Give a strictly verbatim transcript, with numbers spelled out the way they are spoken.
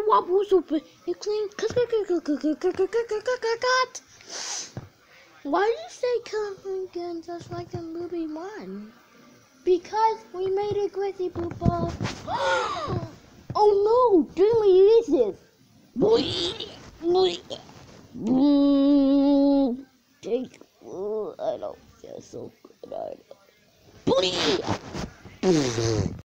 wobble super. It clean. Cut, cut, cut, cut, cut, cut, cut, cut, cut, cut, cut, cut. Why do you say come again just like the movie one? Because we made a Grizzly Poopa. Oh no! Dreamy uses. Take. I don't feel so good. I don't.